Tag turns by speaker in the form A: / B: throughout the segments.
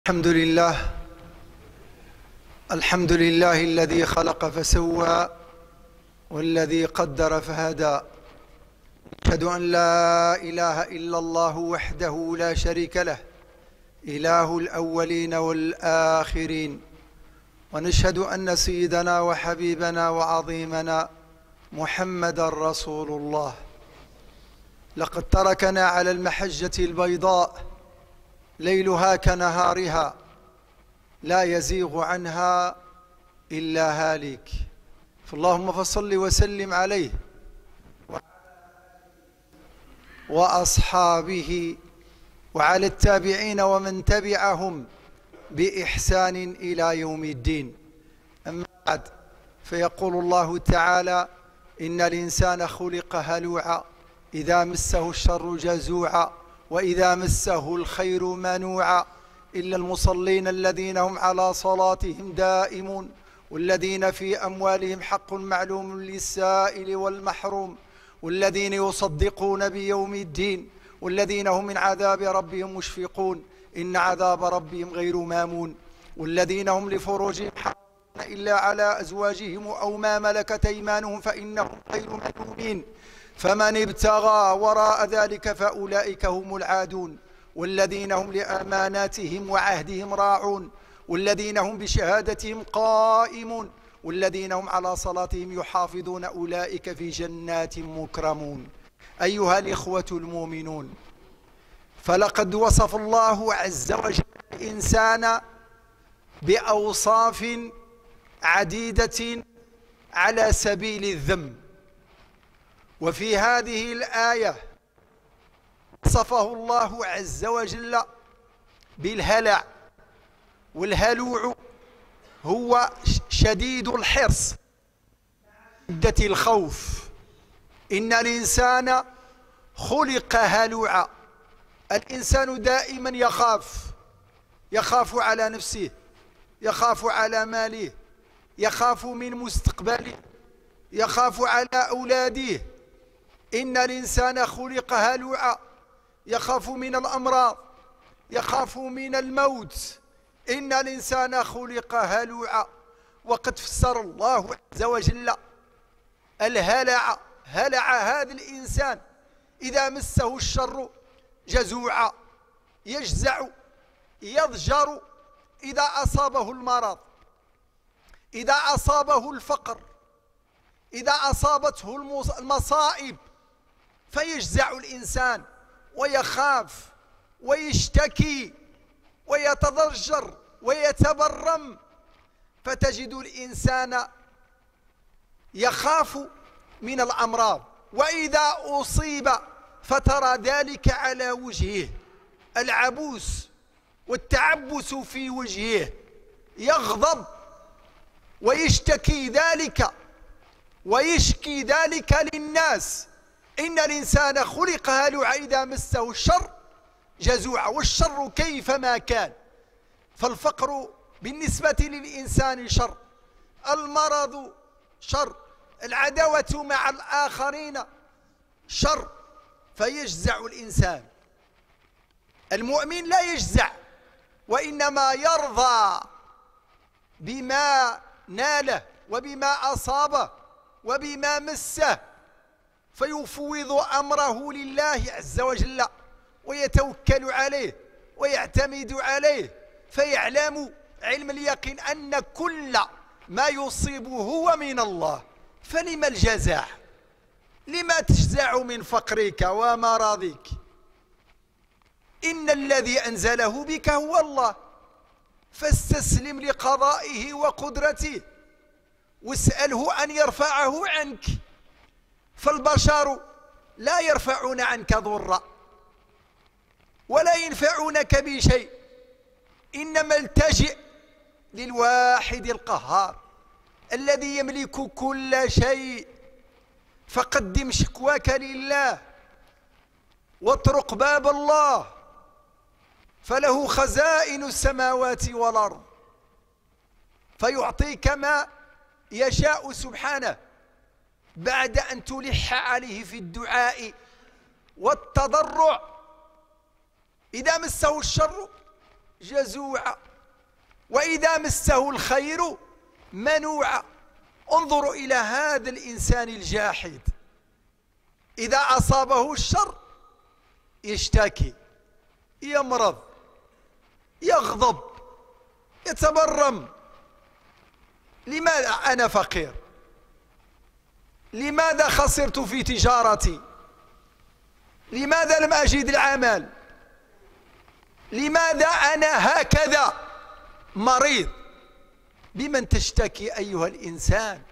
A: الحمد لله. الحمد لله الذي خلق فسوى والذي قدر فهدى. أشهد أن لا إله إلا الله وحده لا شريك له، إله الأولين والآخرين. ونشهد أن سيدنا وحبيبنا وعظيمنا محمدا رسول الله. لقد تركنا على المحجة البيضاء ليلها كنهارها، لا يزيغ عنها إلا هالك. فاللهم فصل وسلم عليه وأصحابه وعلى التابعين ومن تبعهم بإحسان إلى يوم الدين. أما بعد، فيقول الله تعالى: إن الإنسان خلق هلوعا إذا مسه الشر جزوعا وإذا مسه الخير منوعا إلا المصلين الذين هم على صلاتهم دائمون والذين في أموالهم حق معلوم للسائل والمحروم والذين يصدقون بيوم الدين والذين هم من عذاب ربهم مشفقون إن عذاب ربهم غير مامون والذين هم لفروجهم حافظون إلا على أزواجهم أو ما ملكت أيمانهم فإنهم غير ملومين فمن ابتغى وراء ذلك فأولئك هم العادون والذين هم لأماناتهم وعهدهم راعون والذين هم بشهادتهم قائمون والذين هم على صلاتهم يحافظون أولئك في جنات مكرمون. أيها الإخوة المؤمنون، فلقد وصف الله عز وجل الإنسان بأوصاف عديدة على سبيل الذم، وفي هذه الآية وصفه الله عز وجل بالهلع، والهلوع هو شديد الحرص شدة الخوف. إن الإنسان خلق هلوعا. الإنسان دائما يخاف على نفسه، يخاف على ماله، يخاف من مستقبله، يخاف على أولاده. إن الإنسان خلق هلوعا، يخاف من الأمراض، يخاف من الموت. إن الإنسان خلق هلوعا. وقد فسر الله عز وجل الهلع: هلع هذا الإنسان إذا مسه الشر جزوعا، يجزع يضجر إذا أصابه المرض، إذا أصابه الفقر، إذا أصابته المصائب، فيجزع الإنسان ويخاف ويشتكي ويتضجر ويتبرم. فتجد الإنسان يخاف من الأمراض، وإذا أصيب فترى ذلك على وجهه العبوس والتعبس في وجهه، يغضب ويشتكي ذلك ويشكي ذلك للناس. إن الإنسان خلق هلوعا إذا مسه الشر جزوعا. والشر كيفما كان، فالفقر بالنسبة للإنسان شر، المرض شر، العداوة مع الآخرين شر، فيجزع الإنسان. المؤمن لا يجزع، وإنما يرضى بما ناله وبما أصابه وبما مسه، فيفوض أمره لله عز وجل ويتوكل عليه ويعتمد عليه، فيعلم علم اليقين أن كل ما يصيبه هو من الله. فلما الجزع؟ لما تجزع من فقرك ومرضك؟ إن الذي أنزله بك هو الله، فاستسلم لقضائه وقدرته واسأله أن يرفعه عنك. فالبشر لا يرفعون عنك ضرا ولا ينفعونك بشيء، إنما التجئ للواحد القهار الذي يملك كل شيء. فقدم شكواك لله واطرق باب الله، فله خزائن السماوات والأرض، فيعطيك ما يشاء سبحانه بعد أن تلح عليه في الدعاء والتضرع. إذا مسه الشر جزوعا، وإذا مسه الخير منوعا. انظروا إلى هذا الإنسان الجاحد، إذا أصابه الشر يشتكي، يمرض، يغضب، يتبرم. لماذا أنا فقير؟ لماذا خسرت في تجارتي؟ لماذا لم أجد العمل؟ لماذا أنا هكذا مريض؟ بمن تشتكي أيها الإنسان؟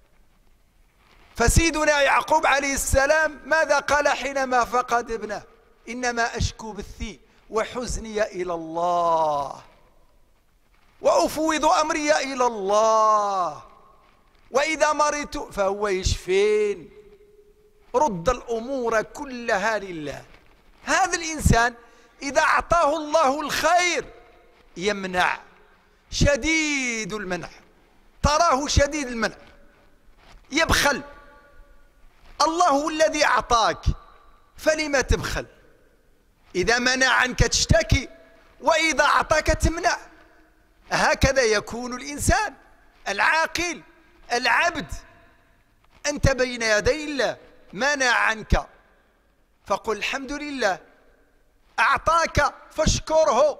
A: فسيدنا يعقوب عليه السلام ماذا قال حينما فقد ابنه؟ إنما أشكو بثي وحزني إلى الله، وأفوض أمري إلى الله، وإذا مرضت فهو يشفين. رد الأمور كلها لله. هذا الإنسان إذا أعطاه الله الخير يمنع، شديد المنع، تراه شديد المنع، يبخل. الله هو الذي أعطاك، فلما تبخل؟ إذا منع عنك تشتكي، وإذا أعطاك تمنع. هكذا يكون الإنسان العاقل العبد. أنت بين يدي الله، منع عنك فقل الحمد لله، أعطاك فاشكره.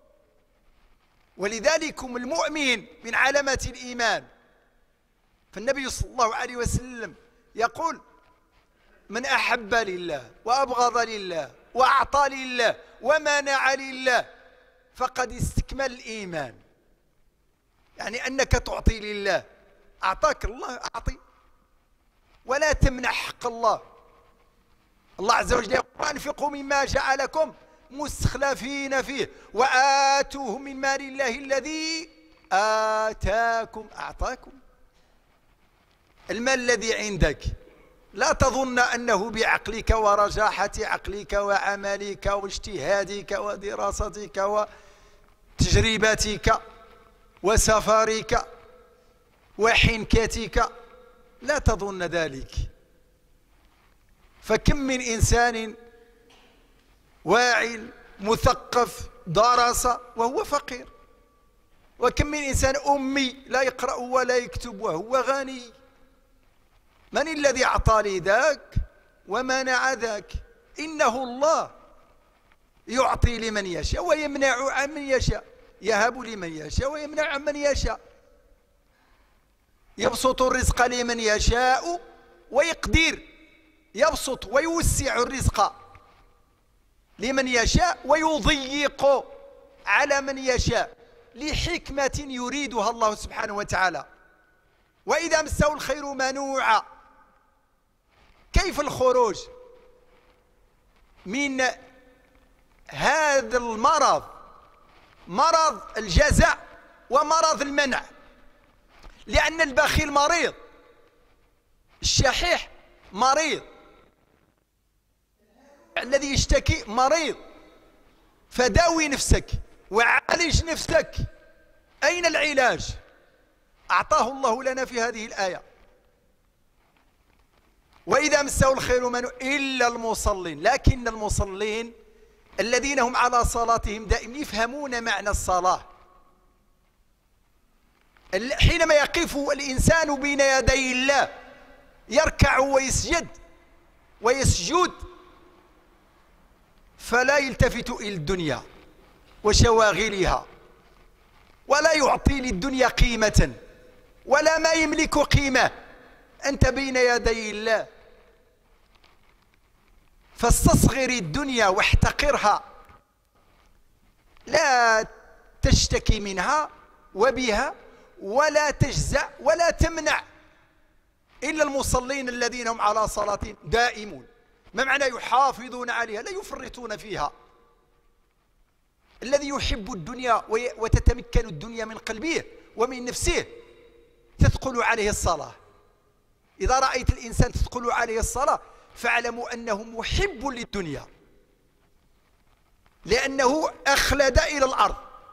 A: ولذلك المؤمن من علامات الإيمان، فالنبي صلى الله عليه وسلم يقول: من أحب لله وأبغض لله وأعطى لله ومنع لله فقد استكمل الإيمان. يعني أنك تعطي لله، أعطاك الله أعطي، ولا تمنع حق الله. الله عز وجل يقول: وأنفقوا مما جعلكم مستخلفين فيه وآتوه من مال الله الذي آتاكم. أعطاكم المال الذي عندك، لا تظن أنه بعقلك ورجاحة عقلك وعملك واجتهادك ودراستك وتجربتك وسفرك وحنكتك، لا تظن ذلك. فكم من إنسان واعٍ مثقف درس وهو فقير، وكم من إنسان أمي لا يقرأ ولا يكتب وهو غني. من الذي أعطى لي ذاك ومنع ذاك؟ إنه الله يعطي لمن يشاء ويمنع عن من يشاء، يهب لمن يشاء ويمنع عن من يشاء، يبسط الرزق لمن يشاء ويقدر، يبسط ويوسع الرزق لمن يشاء ويضيق على من يشاء لحكمة يريدها الله سبحانه وتعالى. وإذا مسه الخير منوعا. كيف الخروج من هذا المرض؟ مرض الجزع ومرض المنع. لأن البخيل مريض، الشحيح مريض، الذي يشتكي مريض. فداوي نفسك وعالج نفسك. أين العلاج؟ أعطاه الله لنا في هذه الآية: وإذا مسه الخير منوعا إلا المصلين. لكن المصلين الذين هم على صلاتهم دائم يفهمون معنى الصلاة. حينما يقف الإنسان بين يدي الله يركع ويسجد فلا يلتفت إلى الدنيا وشواغلها، ولا يعطي للدنيا قيمة ولا ما يملك قيمة. أنت بين يدي الله، فاستصغر الدنيا واحتقرها، لا تشتكي منها وبها ولا تجزع ولا تمنع. إلا المصلين الذين هم على صلاتهم دائمون. ما معنى يحافظون عليها؟ لا يفرطون فيها. الذي يحب الدنيا وتتمكن الدنيا من قلبه ومن نفسه تثقل عليه الصلاة. إذا رأيت الإنسان تثقل عليه الصلاة فاعلموا أنه محب للدنيا، لأنه أخلد إلى الأرض.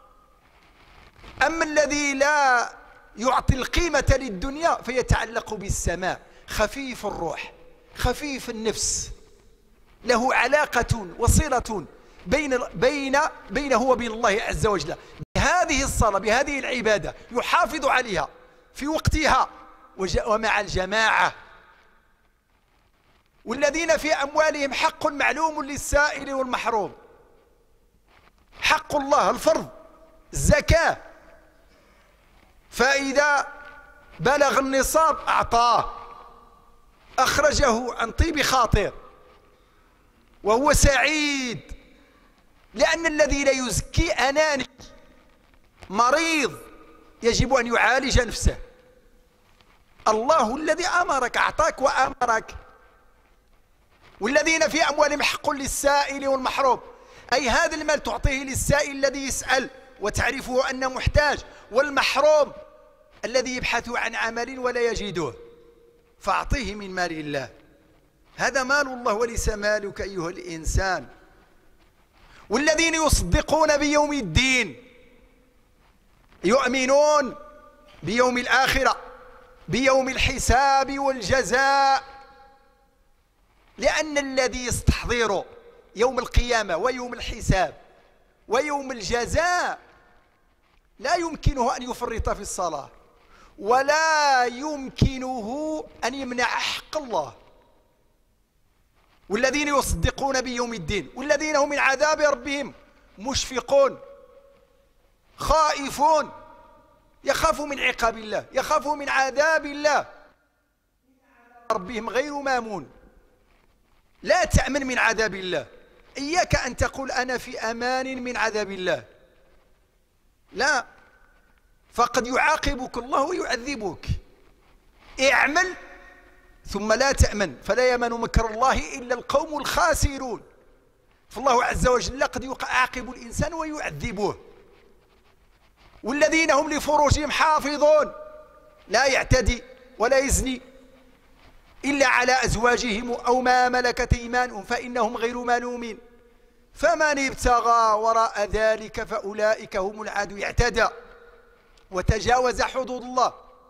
A: أما الذي لا يعطي القيمة للدنيا فيتعلق بالسماء، خفيف الروح خفيف النفس، له علاقة وصلة بينه وبين الله عز وجل بهذه الصلاة، بهذه العبادة، يحافظ عليها في وقتها ومع الجماعة. والذين في أموالهم حق معلوم للسائل والمحروم، حق الله الفرض الزكاة، فإذا بلغ النصاب أعطاه، أخرجه عن طيب خاطر وهو سعيد، لأن الذي لا يزكي أناني مريض يجب أن يعالج نفسه. الله الذي أمرك أعطاك وأمرك. والذين في أموالهم حق للسائل والمحروم، أي هذا المال تعطيه للسائل الذي يسأل وتعرفه أنه محتاج، والمحروم الذي يبحث عن عمل ولا يجده، فأعطيه من مال الله. هذا مال الله وليس مالك أيها الإنسان. والذين يصدقون بيوم الدين، يؤمنون بيوم الآخرة، بيوم الحساب والجزاء، لأن الذي يستحضر يوم القيامة ويوم الحساب ويوم الجزاء لا يمكنه أن يفرط في الصلاة، ولا يمكنه أن يمنع حق الله. والذين يصدقون بيوم الدين، والذين هم من عذاب ربهم مشفقون خائفون، يخافوا من عقاب الله، يخافوا من عذاب الله. ربهم غير مامون، لا تأمن من عذاب الله. إياك أن تقول أنا في أمان من عذاب الله، لا، فقد يعاقبك الله ويعذبك. اعمل ثم لا تأمن، فلا يأمن مكر الله إلا القوم الخاسرون. فالله عز وجل قد يعاقب الإنسان ويعذبه. والذين هم لفروجهم حافظون، لا يعتدي ولا يزني إلا على أزواجهم أو ما ملكت أيمانهم فإنهم غير ملومين، فمن ابتغى وراء ذلك فأولئك هم العادون. اعتدى وتجاوز حدود الله،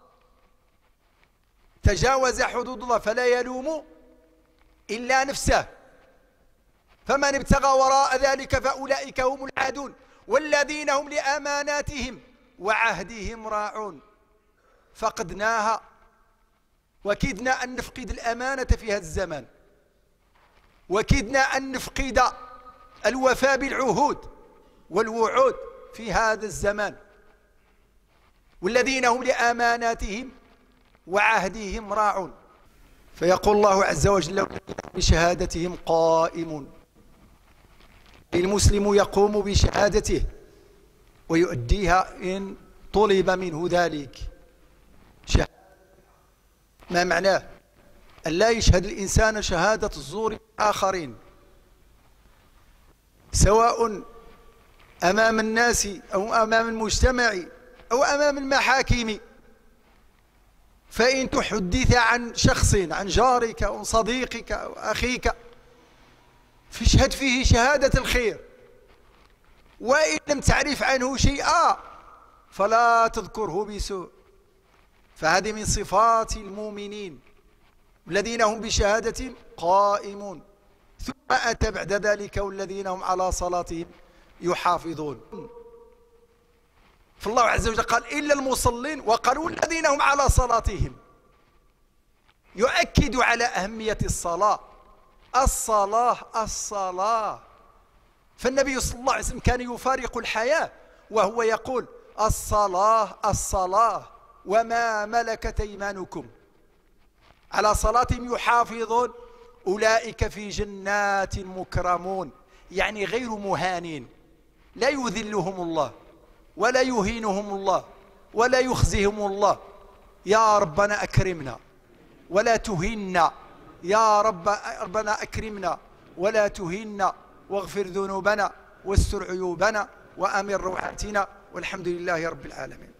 A: تجاوز حدود الله، فلا يلوم إلا نفسه. فمن ابتغى وراء ذلك فأولئك هم العادون. والذين هم لأماناتهم وعهدهم راعون. فقدناها وكدنا أن نفقد الأمانة في هذا الزمان، وكدنا أن نفقد الوفاء بالعهود والوعود في هذا الزمان. والذين هم لأماناتهم وعهدهم راعون. فيقول الله عز وجل بشهادتهم قائمون. المسلم يقوم بشهادته ويؤديها إن طلب منه ذلك. ما معناه؟ أن لا يشهد الإنسان شهادة الزور آخرين، سواء أمام الناس أو أمام المجتمع أو أمام المحاكم. فإن تحدث عن شخص، عن جارك أو صديقك أو أخيك، فاشهد فيه شهادة الخير، وإن لم تعرف عنه شيئا فلا تذكره بسوء. فهذه من صفات المؤمنين الذين هم بشهادة قائمون. ثم أتى بعد ذلك والذين هم على صلاتهم يحافظون. فالله عز وجل قال إلا المصلين، وقالوا الذين هم على صلاتهم، يؤكد على أهمية الصلاة. الصلاة. فالنبي صلى الله عليه وسلم كان يفارق الحياة وهو يقول الصلاة وما ملكت أيمانكم. على صلاتهم يحافظون، أولئك في جنات مكرمون، يعني غير مهانين، لا يذلهم الله ولا يهينهم الله ولا يخزيهم الله. يا ربنا أكرمنا ولا تهنا، يا ربنا أكرمنا ولا تهنا، واغفر ذنوبنا واستر عيوبنا وأمن روعاتنا، والحمد لله رب العالمين.